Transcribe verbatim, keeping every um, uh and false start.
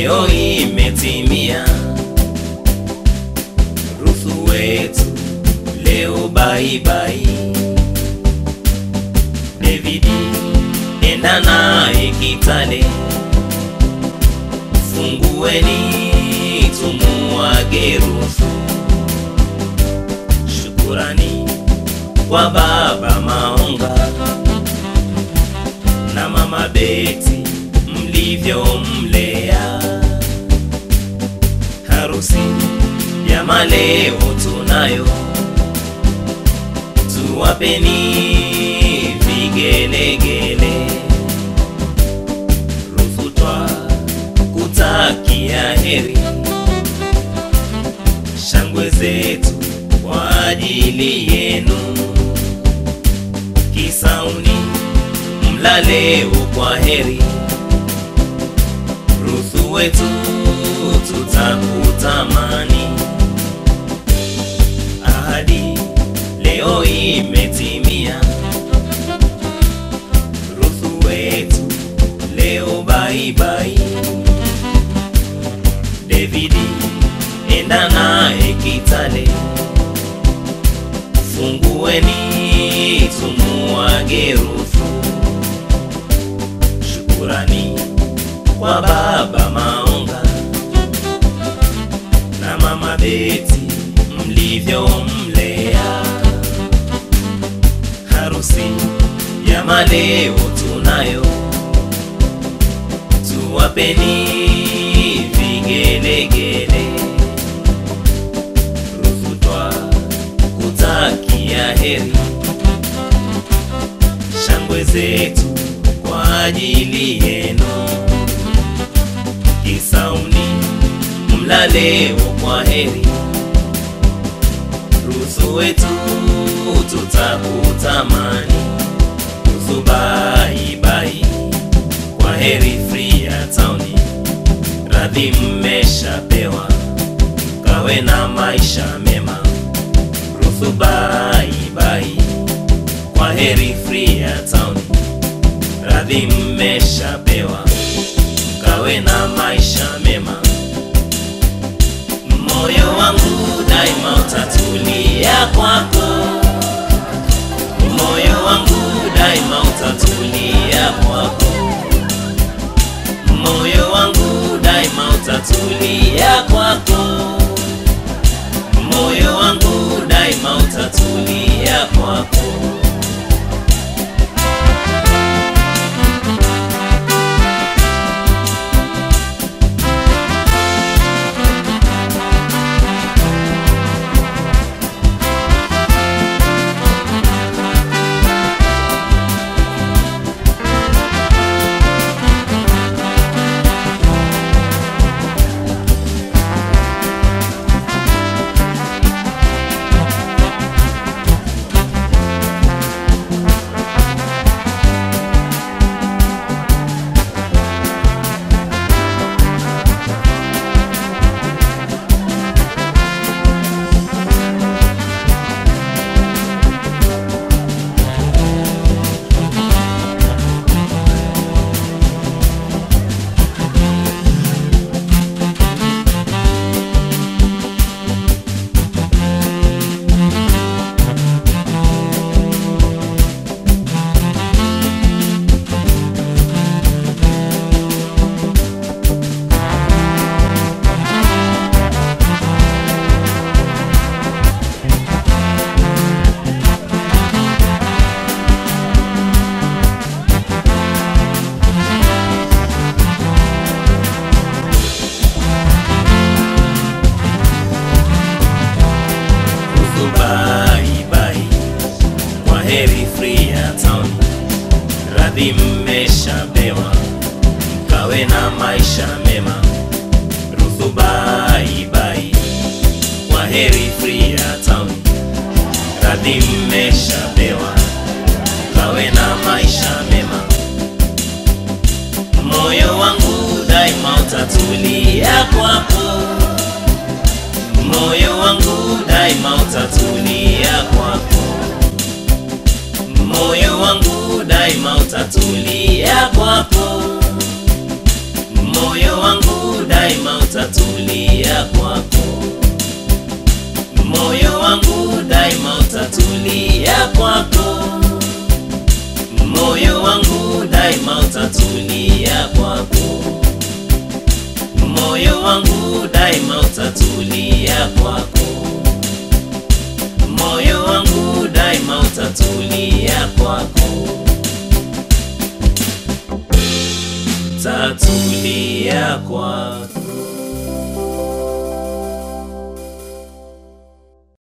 leo imetimia. Ruthu wetu leo bye bye. David enda naye Kitale, fungueni tumuage Ruthu. Shukurani kwa baba Maonga na mama Betty mlivyo mlea. Harusi ya maleo tunayo, tuwapeni vigelegele. Ruthu twa kutakia heri, shangwe zetu kwa ajili yenu. Kisauni mlaleo kwa heri, Ruthu wetu tutakutamani. Ahadi leo imetimia. Ruthu wetu leo bye bye. David enda naye Kitale, fungueni tumuage Ruthu. Shukurani kwa baba Maonga na mama Betty mlivyo mlea. Harusi ya maleo tunayo, tuwapeni vigelegele. Ruthu twa kutakia heri, shangwe zetu kwa ajili yenu. Kisauni mlaleo kwa heri, Ruthu wetu tutakutamani. Ruthu bye bye, kwa heri Freetown. Radhi mmeshapewa, kawe na maisha mema. Ruthu bye bye, kwa heri Freetown. Radhi mmeshapewa, kawe na maisha mema. Moyo wangu daima utatulia kwako, moyo wangu daima utatulia kwako, moyo wangu daima utatulia kwako, moyo wangu daima utatulia kwako. Radhi mmeshapewa, kawe na maisha mema. Ruthu bye bye, kwa heri Freetown. Radhi mmeshapewa, kawe na maisha mema. Moyo wangu daima utatulia kwako, moyo wangu daima utatulia kwako, moyo wangu daima utatulia kwako, moyo wangu daima daima utatulia kwako. Moyo wangu daima utatulia kwako. Moyo wangu daima utatulia kwako. Moyo wangu daima utatulia kwako. Moyo wangu daima utatulia kwako. Tatulia kwako.